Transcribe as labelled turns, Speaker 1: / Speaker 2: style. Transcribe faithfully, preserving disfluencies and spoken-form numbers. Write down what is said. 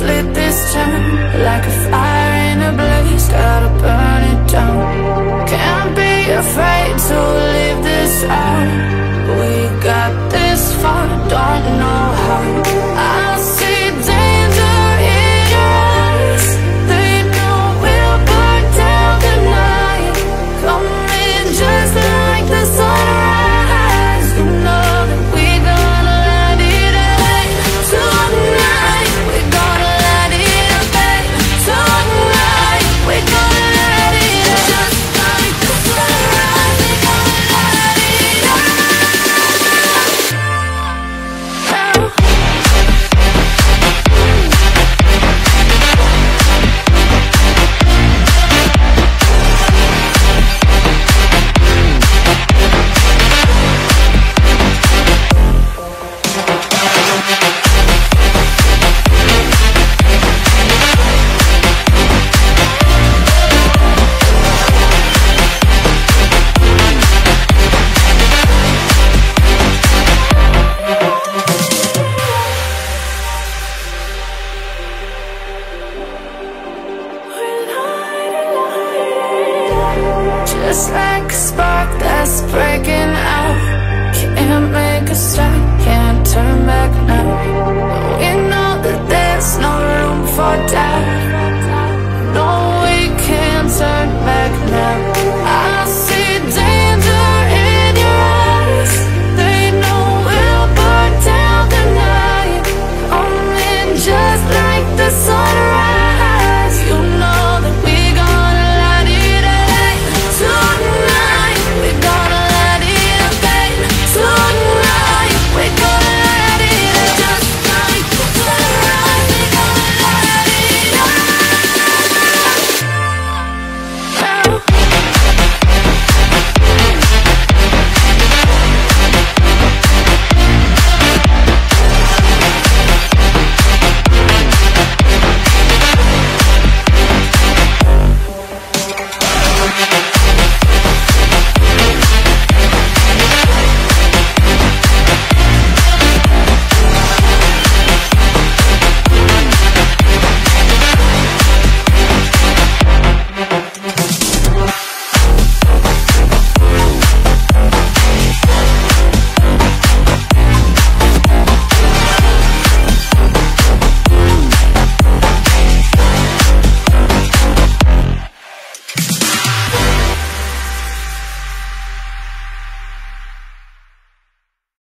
Speaker 1: lit this town like a fire in a blaze, gotta burn it down. Can't be afraid to leave this out. We got this far, don't know how. I see danger in your eyes. They know we'll burn down the night. Come in just like the sunrise. You know that we gonna let it rain tonight. We gonna let it rain tonight. We gonna let it rain just like the sunrise. We gonna let it rain now. Just like a spark that's breaking out, can't make a stop.